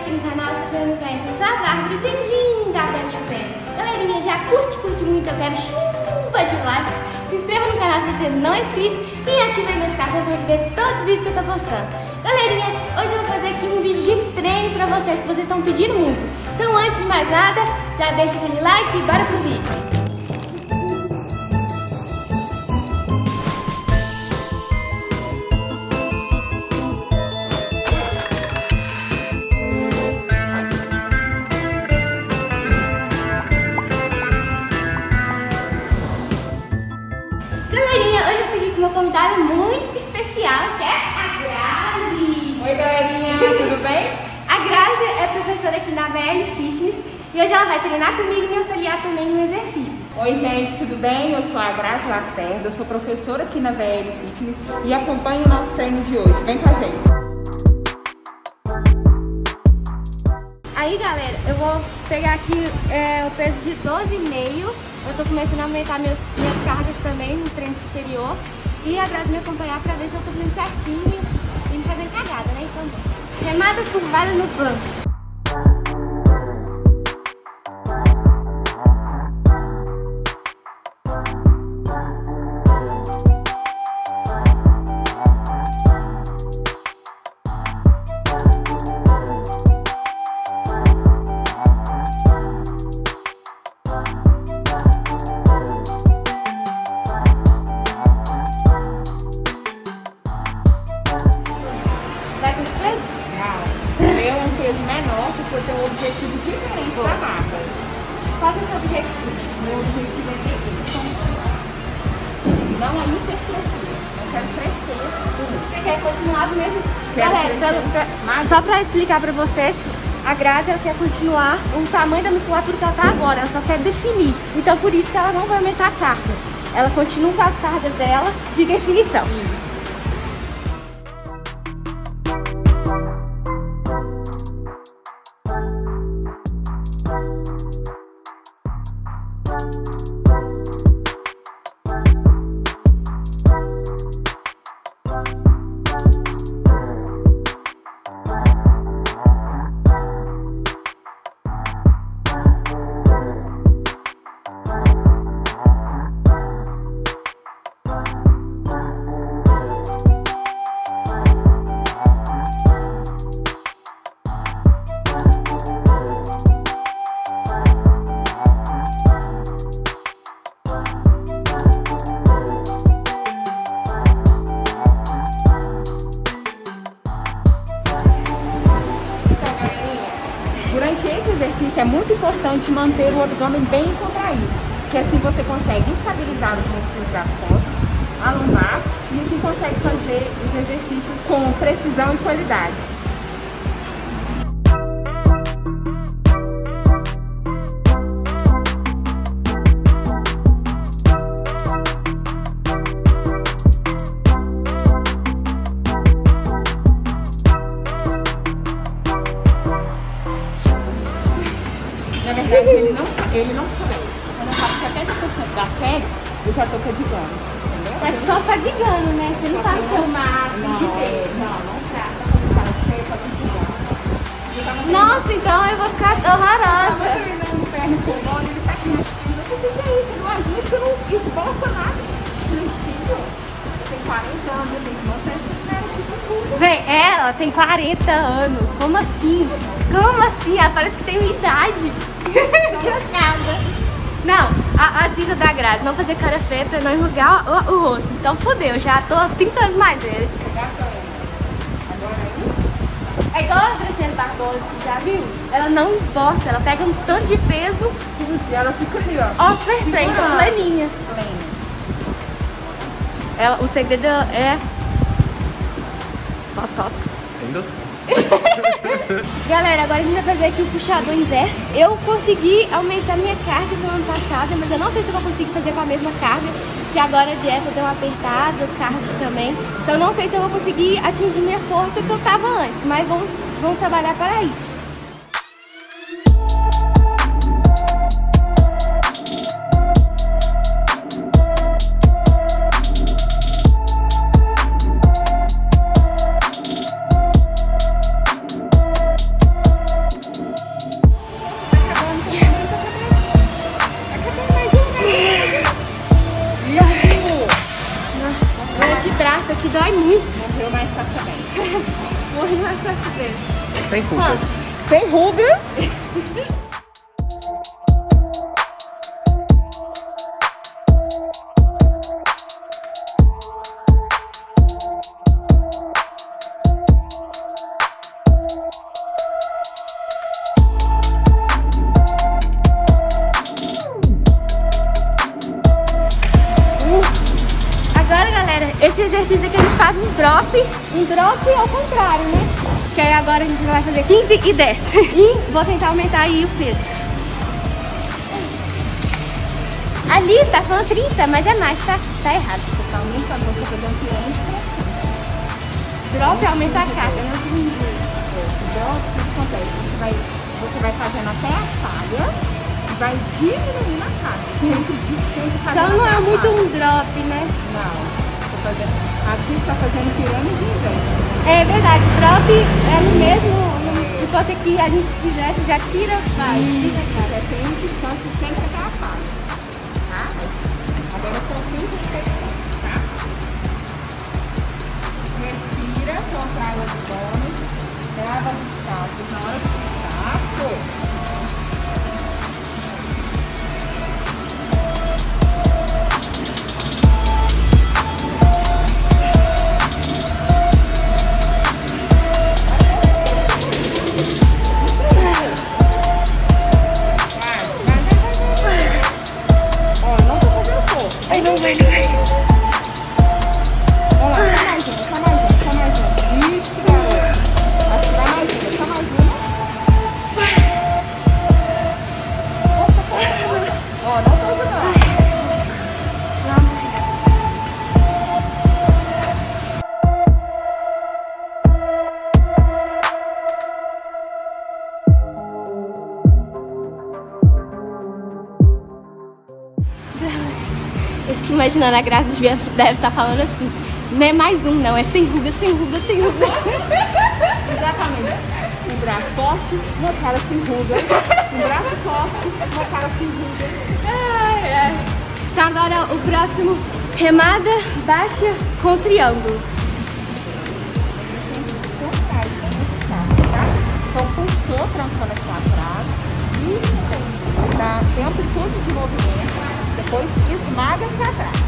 aqui no canal, se você não conhece, eu sou a Bárbara, bem-vinda, Belinha Fé. Galerinha, já curte muito, eu quero chuva de likes. Se inscreva no canal se você não é inscrito e ative a notificação para receber todos os vídeos que eu tô postando. Galerinha, hoje eu vou fazer aqui um vídeo de treino pra vocês, que vocês estão pedindo muito. Então antes de mais nada, já deixa aquele like e bora pro vídeo. Galerinha, hoje eu tô aqui com uma convidada muito especial, que é a Grazi. Oi, galerinha, tudo bem? A Grazi é professora aqui na VL Fitness e hoje ela vai treinar comigo e me auxiliar também no exercícios. Oi, gente, tudo bem? Eu sou a Grazi Lacerda, eu sou professora aqui na VL Fitness e acompanho o nosso treino de hoje. Vem com a gente. Aí, galera, eu vou pegar aqui o peso de 12,5. Eu tô começando a aumentar minhas cargas também no treino superior. E a Grazi me acompanhar pra ver se eu tô fazendo certinho e me fazendo cagada, né? Então, remada curvada no banco. Vai com os pesos? Não, eu é um peso menor porque eu tenho um objetivo diferente da Bárbara. Qual que é o seu objetivo? Meu objetivo é definição muscular. Não é hipertrofia. Eu quero crescer. Você quer continuar do mesmo? Quero Galera, só pra explicar pra vocês, a Grazi ela quer continuar o tamanho da musculatura que ela tá agora, ela só quer definir. Então por isso que ela não vai aumentar a carga. Ela continua com as cargas dela de definição. Isso. Durante esse exercício é muito importante manter o abdômen bem contraído, que assim você consegue estabilizar os músculos das costas, a lombar e assim consegue fazer os exercícios com precisão e qualidade. Na verdade, ele não consegue. Quando eu faço 70% da série, eu já tô fadigando, entendeu? Mas só fadigando, né? Você não tá no seu máximo de peso. Não tá. Nossa, então eu vou ficar Eu tava horrorosa. treinando perna com o bolo, ele tá aqui na espinha. Eu pensei, que é isso? Imagina, você não esboça nada. Meu filho, tem 40 anos, eu tenho que manter essa cara que isso tudo. Vem, ela tem 40 anos. Como assim? Como assim? Ela parece que tem minha idade. Chocada. Não, a dica da Grazi, não fazer cara feia pra não enrugar o rosto. Então fodeu, já tô 30 anos mais velha. É igual a Graciela Barbosa, já viu? Ela não esboça, ela pega um tanto de peso E ela fica ali, ó. ó, perfeita, pleninha. O segredo é botox. Galera, agora a gente vai fazer aqui o puxador inverso. Eu consegui aumentar minha carga semana passada, mas eu não sei se eu vou conseguir fazer com a mesma carga, que agora a dieta deu uma apertada, o cardio também. Então não sei se eu vou conseguir atingir minha força que eu tava antes, mas vamos trabalhar para isso. bem mais fácil ver. Sem rugas. Sem rugas. Agora, galera, esse exercício aqui a gente faz um drop ao contrário, né? Que aí agora a gente vai fazer 15 e 10. E vou tentar aumentar aí o peso. Ali tá falando 30, mas é mais, tá? Tá errado. Você tá aumentando, você fazer um pirâmide crescente. Drop aumenta a carga. Drop, o que acontece? Você vai fazendo até a falha e vai diminuindo a carga. Sempre fazendo. Então não é muito falha. um drop, né? Não. Aqui está fazendo pirâmide inversa. É verdade, drop é no mesmo. Se fosse aqui a gente fizesse, já tira, vai. Isso, é sem descanso e sempre até a falha. Tá? Agora são 15 repetições, tá? Respira, contrai o abdômen, grava os escalpos na hora de puxar. Foi. Eu fico imaginando, a Graça deve estar falando assim. Não é mais um, não. É sem rugas, sem rugas, sem rugas. Exatamente. Um braço forte, uma cara sem ruga. Um braço forte, uma cara sem ruga. Ai, ai. Então agora o próximo, remada baixa com triângulo. Então puxou, trancando aqui atrás. Isso, dá amplitude de movimento. Depois esmaga aqui atrás.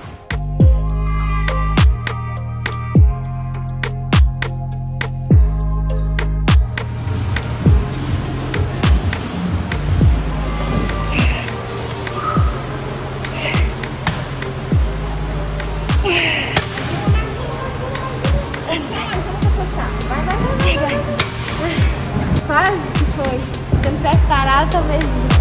Quase que foi. Se eu não tivesse parado, talvez não.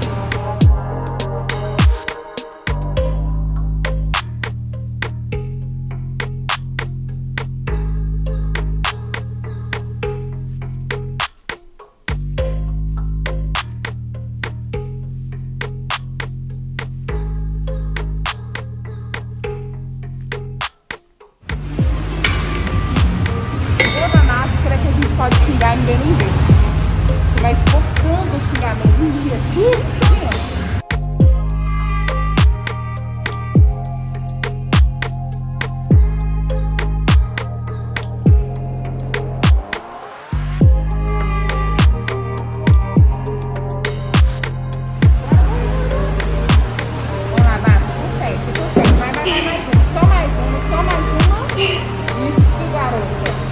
Pode xingar e ninguém não vê. Você vai forçando o xingamento em dias. Vamos lá, Márcia, consegue, você consegue. Vai mais uma. Só mais uma, só mais uma. Isso, garota.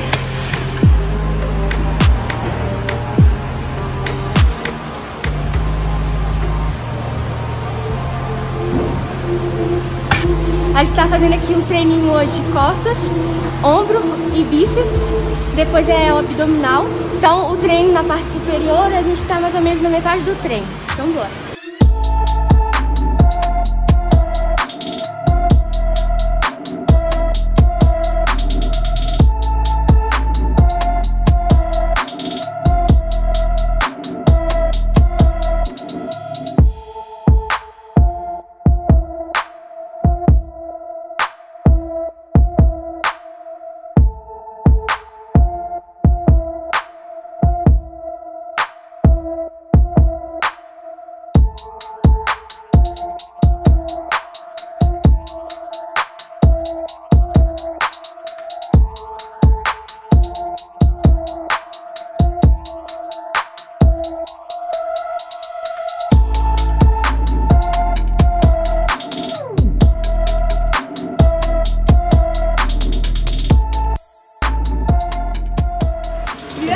A gente tá fazendo aqui um treininho hoje de costas, ombro e bíceps. Depois é o abdominal. Então o treino na parte superior a gente tá mais ou menos na metade do treino. Então bora.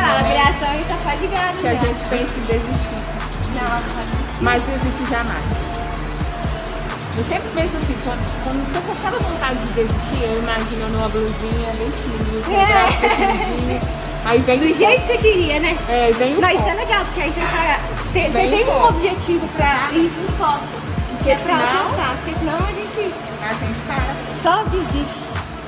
a momento criação está fadigada. que a gente pensa em desistir. Não desistir. Mas desistir jamais. Eu sempre penso assim, quando eu tô com aquela vontade de desistir, eu imagino numa blusinha bem fininha, com um braço pequenininho. Aí vem Do jeito que você queria, né? É, vem o Não, isso foco. é legal, porque aí você Vem tem o um foco. objetivo pra isso, um foco. Que é pra senão- alcançar, porque senão a gente para. só desiste.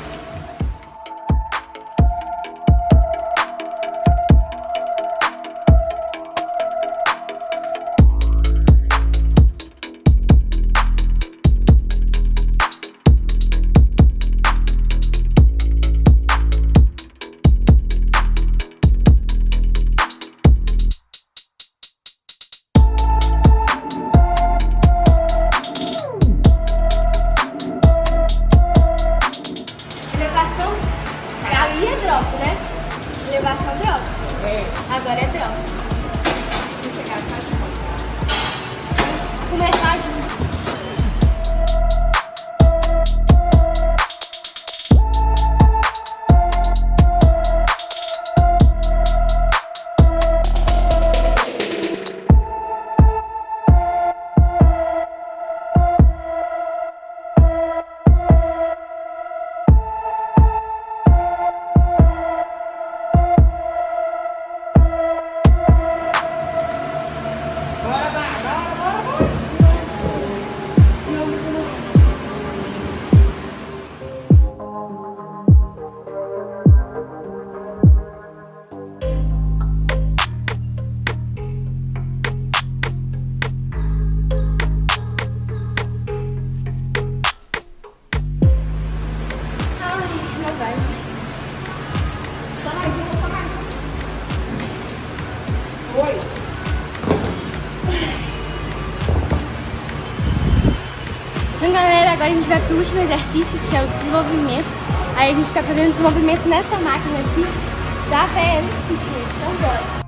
Elevação, ali é drop, né? Elevação drop. É. Agora é drop. Vou chegar fácil. Começar junto. Ai, não vai. Só mais uma, só mais uma. Oi. Então, galera, agora a gente vai pro último exercício, que é o desenvolvimento. Aí a gente tá fazendo desenvolvimento nessa máquina aqui da PL Fitness. Então, bora.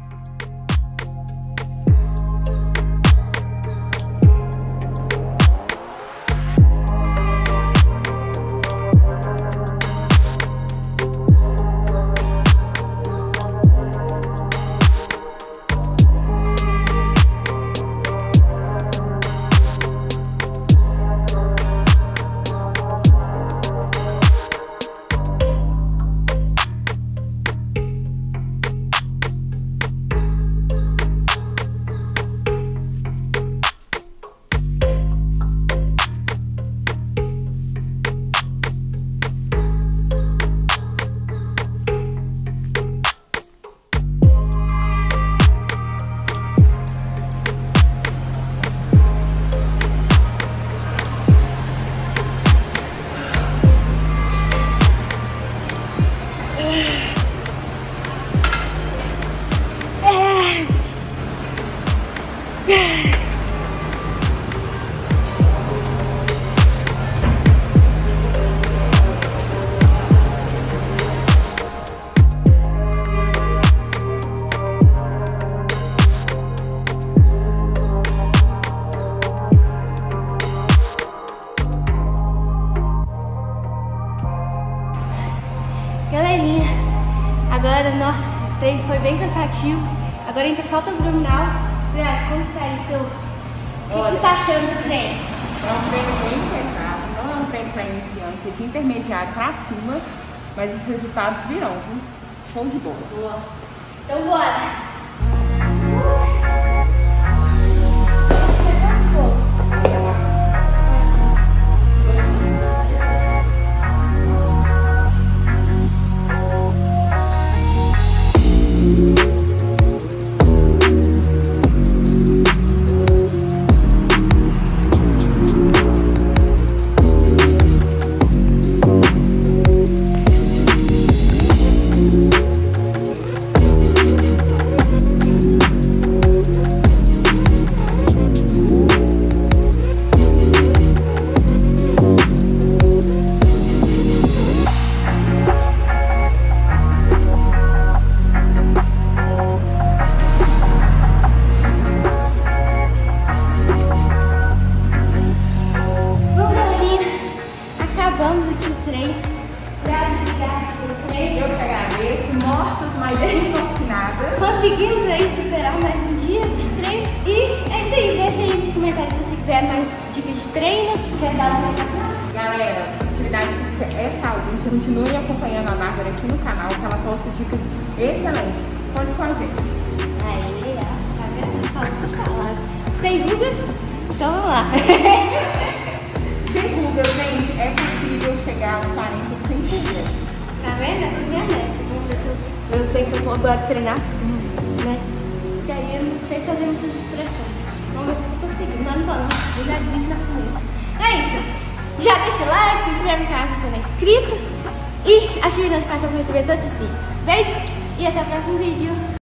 Galerinha, agora, nossa, esse treino foi bem cansativo. Agora ainda falta abdominal. Graça, como tá aí seu... O que você tá achando do treino? É um treino bem pesado, não é um treino para iniciante, é de intermediário para cima, mas os resultados virão, viu? Show de bola. Boa. Então bora! conseguimos aí superar mais um dia de treino. E é isso aí, deixa aí nos comentários se você quiser mais dicas de treino, quer dar uma olhada. Galera, atividade física é saúde. Continue acompanhando a Bárbara aqui no canal, que ela posta dicas excelentes. Conte com a gente. Aí, ó, tá vendo? Fala. Sem rugas? Então vamos lá. Sem rugas, gente, é possível chegar aos 40 sem rugas. Tá vendo? Essa é minha meta. Vamos ver se eu tenho que agora treinar assim, né? Porque aí eu não sei fazer muitas expressões. Vamos ver se eu consigo. Mas não, eu já desisto na primeira. É isso. Já deixa o like, se inscreve no canal se você não é inscrito. E ative a notificação para receber todos os vídeos. Beijo e até o próximo vídeo.